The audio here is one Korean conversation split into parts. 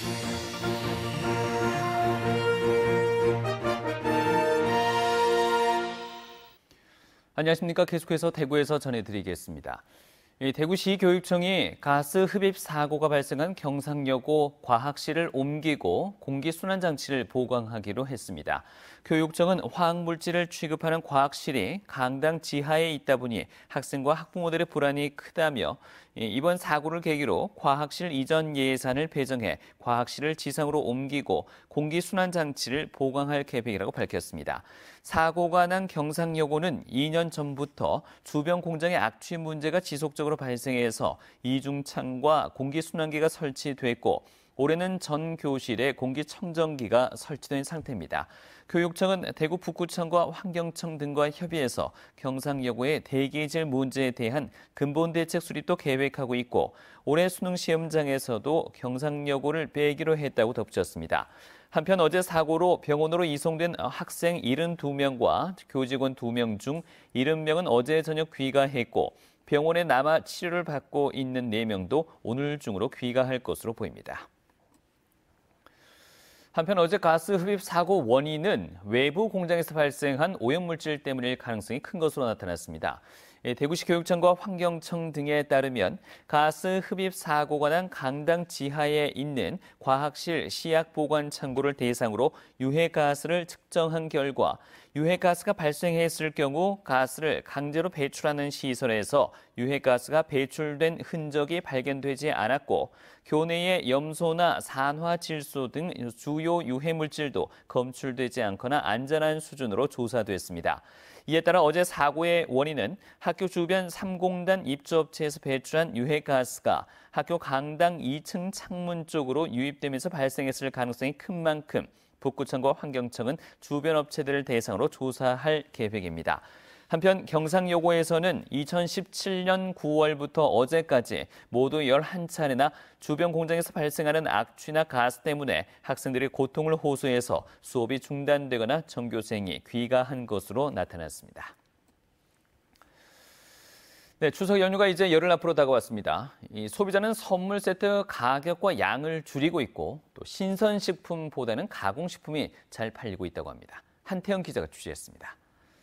안녕하십니까. 계속해서 대구에서 전해드리겠습니다. 대구시 교육청이 가스 흡입 사고가 발생한 경상여고 과학실을 옮기고 공기순환장치를 보강하기로 했습니다. 교육청은 화학물질을 취급하는 과학실이 강당 지하에 있다 보니 학생과 학부모들의 불안이 크다며 이번 사고를 계기로 과학실 이전 예산을 배정해 과학실을 지상으로 옮기고 공기순환장치를 보강할 계획이라고 밝혔습니다. 사고가 난 경상여고는 2년 전부터 주변 공장의 악취 문제가 지속적으로 발생해서 이중창과 공기순환기가 설치됐고 올해는 전 교실에 공기청정기가 설치된 상태입니다. 교육청은 대구 북구청과 환경청 등과 협의해서 경상여고의 대기질 문제에 대한 근본 대책 수립도 계획하고 있고 올해 수능 시험장에서도 경상여고를 빼기로 했다고 덧붙였습니다. 한편 어제 사고로 병원으로 이송된 학생 72명과 교직원 2명 중 70명은 어제 저녁 귀가했고 병원에 남아 치료를 받고 있는 4명도 오늘 중으로 귀가할 것으로 보입니다. 한편 어제 가스 흡입 사고 원인은 외부 공장에서 발생한 오염물질 때문일 가능성이 큰 것으로 나타났습니다. 대구시 교육청과 환경청 등에 따르면 가스 흡입 사고가 난 강당 지하에 있는 과학실 시약 보관 창고를 대상으로 유해가스를 측정한 결과 유해가스가 발생했을 경우 가스를 강제로 배출하는 시설에서 유해가스가 배출된 흔적이 발견되지 않았고 교내의 염소나 산화질소 등 주요 유해물질도 검출되지 않거나 안전한 수준으로 조사됐습니다. 이에 따라 어제 사고의 원인은 학교 주변 3공단 입주업체에서 배출한 유해가스가 학교 강당 2층 창문 쪽으로 유입되면서 발생했을 가능성이 큰 만큼 북구청과 환경청은 주변 업체들을 대상으로 조사할 계획입니다. 한편 경상여고에서는 2017년 9월부터 어제까지 모두 11차례나 주변 공장에서 발생하는 악취나 가스 때문에 학생들이 고통을 호소해서 수업이 중단되거나 전교생이 귀가한 것으로 나타났습니다. 네, 추석 연휴가 이제 열흘 앞으로 다가왔습니다. 소비자는 선물 세트 가격과 양을 줄이고 있고 또 신선식품보다는 가공식품이 잘 팔리고 있다고 합니다. 한태영 기자가 취재했습니다.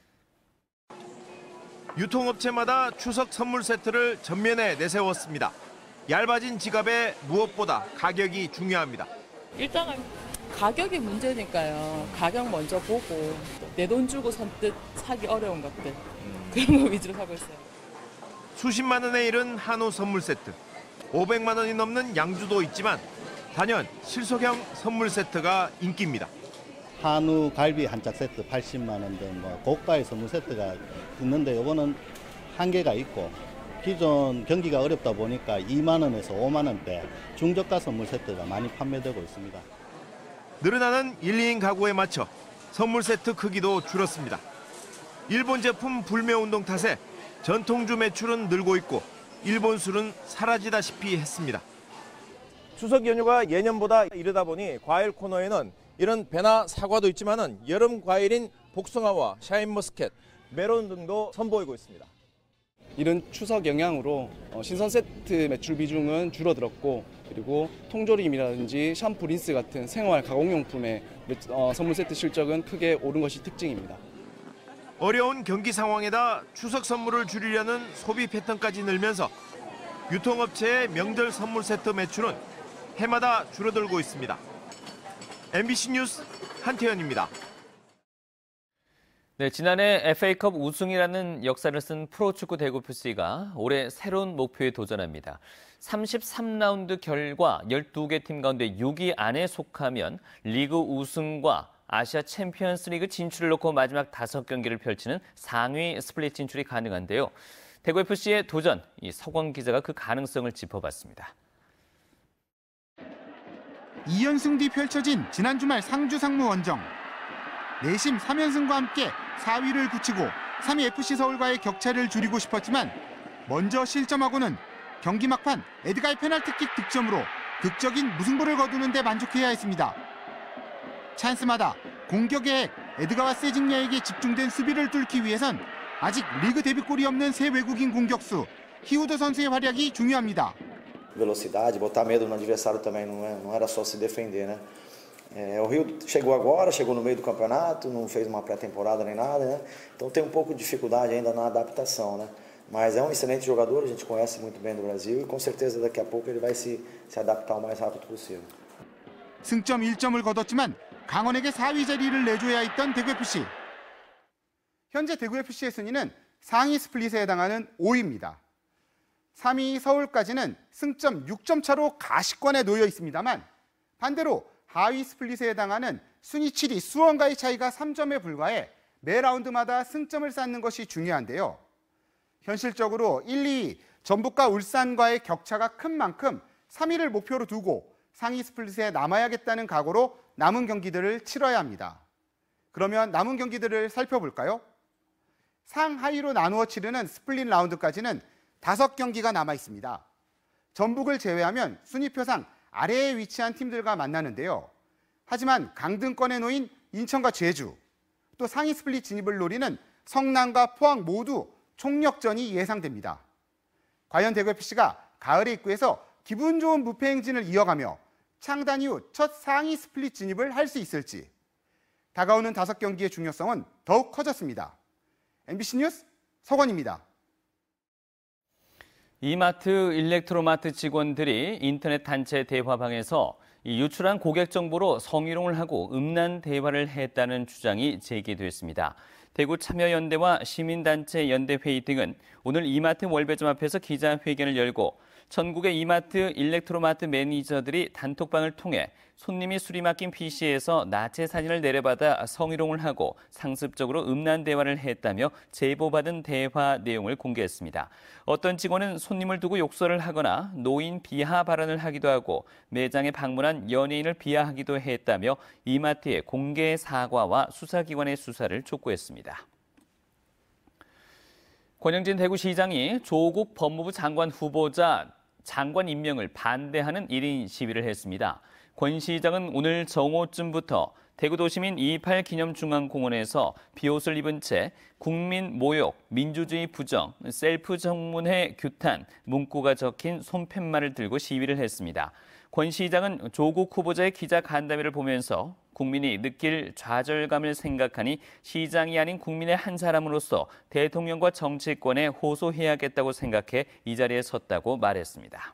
유통업체마다 추석 선물 세트를 전면에 내세웠습니다. 얇아진 지갑에 무엇보다 가격이 중요합니다. 일단은 가격이 문제니까요. 가격 먼저 보고 내 돈 주고 선뜻 사기 어려운 것들 그런 거 위주로 사고 있어요. 수십만 원에 이른 한우 선물 세트. 500만 원이 넘는 양주도 있지만 단연 실속형 선물 세트가 인기입니다. 한우 갈비 한 짝 세트 80만 원대 고가의 선물 세트가 있는데 이거는 한계가 있고 기존 경기가 어렵다 보니까 2만 원에서 5만 원대 중저가 선물 세트가 많이 판매되고 있습니다. 늘어나는 1, 2인 가구에 맞춰 선물 세트 크기도 줄었습니다. 일본 제품 불매 운동 탓에 전통주 매출은 늘고 있고 일본 술은 사라지다시피 했습니다. 추석 연휴가 예년보다 이르다 보니 과일 코너에는 이런 배나 사과도 있지만은 여름 과일인 복숭아와 샤인머스켓, 메론 등도 선보이고 있습니다. 이런 추석 영향으로 신선 세트 매출 비중은 줄어들었고 그리고 통조림이라든지 샴푸, 린스 같은 생활 가공용품의 선물 세트 실적은 크게 오른 것이 특징입니다. 어려운 경기 상황에다 추석 선물을 줄이려는 소비 패턴까지 늘면서 유통업체의 명절 선물 세트 매출은 해마다 줄어들고 있습니다. MBC 뉴스 한태현입니다. 네, 지난해 FA컵 우승이라는 역사를 쓴 프로축구 대구 FC가 올해 새로운 목표에 도전합니다. 33라운드 결과 12개 팀 가운데 6위 안에 속하면 리그 우승과 아시아 챔피언스 리그 진출을 놓고 마지막 5경기를 펼치는 상위 스플릿 진출이 가능한데요. 대구 FC의 도전, 서광 기자가 그 가능성을 짚어봤습니다. 2연승 뒤 펼쳐진 지난 주말 상주 상무 원정. 내심 3연승과 함께 4위를 굳히고 3위 FC 서울과의 격차를 줄이고 싶었지만 먼저 실점하고는 경기 막판 에드가의 페널티킥 득점으로 극적인 무승부를 거두는 데 만족해야 했습니다. 찬스마다 공격의 핵 에드가와 세징야에게 집중된 수비를 뚫기 위해선 아직 리그 데뷔골이 없는 새 외국인 공격수 히우더 선수의 활약이 중요합니다. velocidade, botar medo no adversário também não era só se defender, né? O Rio chegou agora, chegou no meio do campeonato, não fez uma pré-temporada nem nada, né? Então tem um pouco de dificuldade ainda na adaptação, né? Mas é um excelente jogador, a gente conhece muito bem do Brasil e com certeza daqui a pouco ele vai se adaptar o mais rápido possível. 승점 1점을 거뒀지만 강원에게 4위 자리를 내줘야 했던 대구FC. 현재 대구FC의 순위는 상위 스플릿에 해당하는 5위입니다. 3위 서울까지는 승점 6점 차로 가시권에 놓여 있습니다만 반대로 하위 스플릿에 해당하는 순위 7위 수원과의 차이가 3점에 불과해 매 라운드마다 승점을 쌓는 것이 중요한데요. 현실적으로 1, 2위 전북과 울산과의 격차가 큰 만큼 3위를 목표로 두고 상위 스플릿에 남아야겠다는 각오로 남은 경기들을 치러야 합니다. 그러면 남은 경기들을 살펴볼까요? 상하위로 나누어 치르는 스플릿 라운드까지는 5경기가 남아 있습니다. 전북을 제외하면 순위표상 아래에 위치한 팀들과 만나는데요. 하지만 강등권에 놓인 인천과 제주, 또 상위 스플릿 진입을 노리는 성남과 포항 모두 총력전이 예상됩니다. 과연 대구FC가 가을의 입구에서 기분 좋은 무패 행진을 이어가며 창단 이후 첫 상위 스플릿 진입을 할 수 있을지. 다가오는 5경기의 중요성은 더욱 커졌습니다. MBC 뉴스 서건입니다. 이마트 일렉트로마트 직원들이 인터넷 단체 대화방에서 유출한 고객 정보로 성희롱을 하고 음란 대화를 했다는 주장이 제기됐습니다. 대구 참여연대와 시민단체 연대회의 등은 오늘 이마트 월배점 앞에서 기자회견을 열고 전국의 이마트 일렉트로마트 매니저들이 단톡방을 통해 손님이 술이 맡긴 PC에서 나체 사진을 내려받아 성희롱을 하고 상습적으로 음란 대화를 했다며 제보받은 대화 내용을 공개했습니다. 어떤 직원은 손님을 두고 욕설을 하거나 노인 비하 발언을 하기도 하고 매장에 방문한 연예인을 비하하기도 했다며 이마트의 공개 사과와 수사기관의 수사를 촉구했습니다. 권영진 대구시장이 조국 법무부 장관 후보자 장관 임명을 반대하는 1인 시위를 했습니다. 권 시장은 오늘 정오쯤부터 대구도시민 2.28 기념중앙공원에서 비옷을 입은 채 국민 모욕, 민주주의 부정, 셀프 정문회 규탄 문구가 적힌 손팻말을 들고 시위를 했습니다. 권 시장은 조국 후보자의 기자 간담회를 보면서 국민이 느낄 좌절감을 생각하니 시장이 아닌 국민의 한 사람으로서 대통령과 정치권에 호소해야겠다고 생각해 이 자리에 섰다고 말했습니다.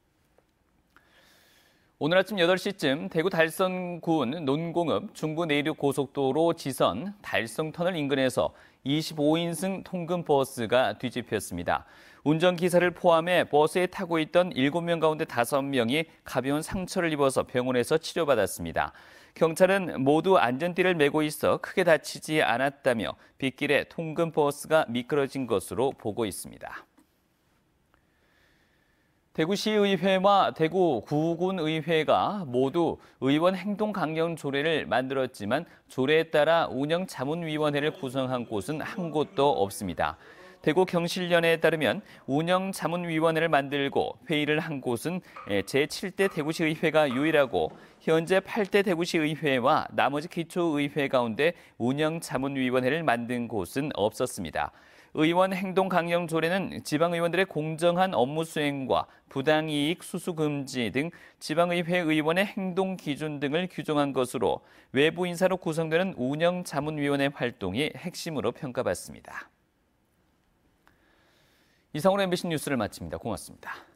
오늘 아침 8시쯤 대구 달성군 논공읍 중부내륙고속도로 지선 달성터널 인근에서 25인승 통근버스가 뒤집혔습니다. 운전기사를 포함해 버스에 타고 있던 7명 가운데 5명이 가벼운 상처를 입어서 병원에서 치료받았습니다. 경찰은 모두 안전띠를 메고 있어 크게 다치지 않았다며 빗길에 통근버스가 미끄러진 것으로 보고 있습니다. 대구시의회와 대구 구군의회가 모두 의원 행동 강령 조례를 만들었지만 조례에 따라 운영자문위원회를 구성한 곳은 한 곳도 없습니다. 대구 경실련에 따르면 운영자문위원회를 만들고 회의를 한 곳은 제7대 대구시의회가 유일하고 현재 8대 대구시의회와 나머지 기초의회 가운데 운영자문위원회를 만든 곳은 없었습니다. 의원 행동 강령 조례는 지방의원들의 공정한 업무 수행과 부당이익 수수 금지 등 지방의회 의원의 행동 기준 등을 규정한 것으로 외부 인사로 구성되는 운영자문위원회 활동이 핵심으로 평가받습니다. 이상으로 MBC 뉴스를 마칩니다. 고맙습니다.